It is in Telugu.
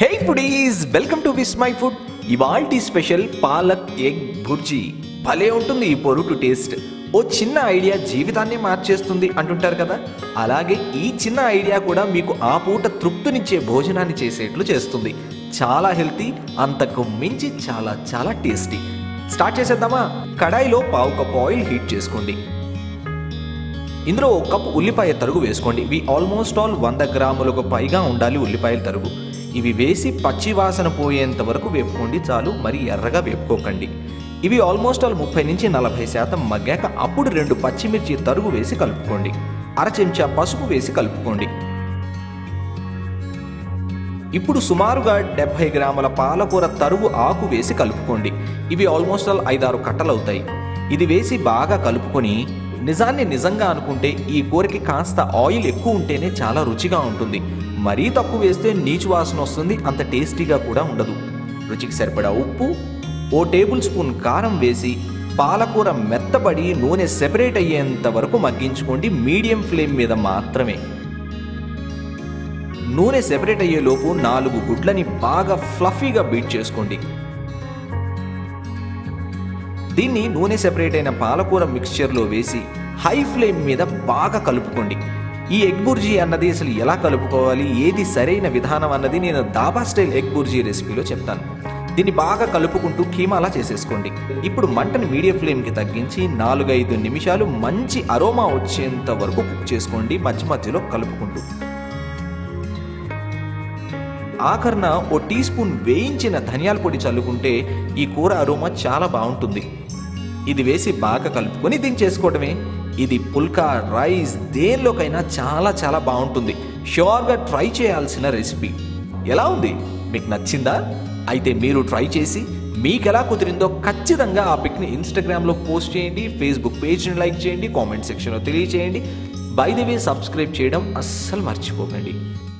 Hey foodies, welcome to Wish My Food. ఇవాల్టి స్పెషల్ పాలక్ ఎగ్ భుర్జీ. భలే ఉంటుంది ఈ పొరుటు టేస్ట్. ఓ చిన్న ఐడియా జీవితాన్ని మార్చేస్తుంది అంటుంటారు కదా, అలాగే ఈ చిన్న ఐడియా కూడా మీకు ఆ పూట తృప్తినిచ్చే భోజనాన్ని చేసేట్లు చేస్తుంది. చాలా హెల్తీ, అంతకు మించి చాలా చాలా టేస్టీ. స్టార్ట్ చేసేద్దామా? కడాయిలో పావు కప్పు ఆయిల్ హీట్ చేసుకోండి. ఇందులో ఒక కప్పు ఉల్లిపాయ తరుగు వేసుకోండి. ఇవి ఆల్మోస్ట్ ఆల్ 100 గ్రాములకు పైగా ఉండాలి ఉల్లిపాయల తరుగు. ఇవి వేసి పచ్చి వాసన పోయేంత వరకు వేపుకోండి చాలు, మరి ఎర్రగా వేపుకోకండి. ఇవి ఆల్మోస్ట్ ఆల్ 30 నుంచి 40% మగ్గాక అప్పుడు 2 పచ్చిమిర్చి తరుగు వేసి కలుపుకోండి. అర చెంచా పసుపు వేసి కలుపుకోండి. ఇప్పుడు సుమారుగా 70 గ్రాముల పాలకూర తరుగు ఆకు వేసి కలుపుకోండి. ఇవి ఆల్మోస్ట్ ఆల్ 5-6 కట్టలు అవుతాయి. ఇది వేసి బాగా కలుపుకొని, నిజాన్ని నిజంగా అనుకుంటే ఈ కూరకి కాస్త ఆయిల్ ఎక్కువ ఉంటేనే చాలా రుచిగా ఉంటుంది. మరీ తక్కువ వేస్తే నీచు వాసన వస్తుంది, అంత టేస్టీగా కూడా ఉండదు. రుచికి సరిపడా ఉప్పు, ఓ టేబుల్ స్పూన్ కారం వేసి పాలకూర మెత్తబడి నూనె సెపరేట్ అయ్యేంత వరకు మగ్గించుకోండి. మీడియం ఫ్లేమ్ మీద మాత్రమే. నూనె సెపరేట్ అయ్యేలోపు 4 గుడ్లని బాగా ఫ్లఫీగా బీట్ చేసుకోండి. దీన్ని నూనె సెపరేట్ అయిన పాలకూర మిక్స్చర్లో వేసి హై ఫ్లేమ్ మీద బాగా కలుపుకోండి. ఈ ఎగ్ బుర్జీ అన్నది అసలు ఎలా కలుపుకోవాలి, ఏది సరైన విధానం అన్నది నేను దాబా స్టైల్ ఎగ్ బుర్జీ రెసిపీలో చెప్తాను. దీన్ని బాగా కలుపుకుంటూ కీమాలా చేసేసుకోండి. ఇప్పుడు మంటను మీడియం ఫ్లేమ్కి తగ్గించి 4-5 నిమిషాలు మంచి అరోమా వచ్చేంత వరకు కుక్ చేసుకోండి, మధ్య మధ్యలో కలుపుకుంటూ. ఆఖరణ ఓ టీ స్పూన్ వేయించిన ధనియాల పొడి చల్లుకుంటే ఈ కూర అరోమా చాలా బాగుంటుంది. ఇది వేసి బాగా కలుపుకొని దించేసుకోవడమే. ఇది పుల్కా, రైస్ దేనిలోకైనా చాలా చాలా బాగుంటుంది. షూర్గా ట్రై చేయాల్సిన రెసిపీ. ఎలా ఉంది? మీకు నచ్చిందా? అయితే మీరు ట్రై చేసి మీకు ఎలా కుదిరిందో ఖచ్చితంగా ఆ పిక్ని ఇన్స్టాగ్రామ్లో పోస్ట్ చేయండి, ఫేస్బుక్ పేజ్ని లైక్ చేయండి, కామెంట్ సెక్షన్లో తెలియచేయండి. బై ది వే సబ్స్క్రైబ్ చేయడం అస్సలు మర్చిపోకండి.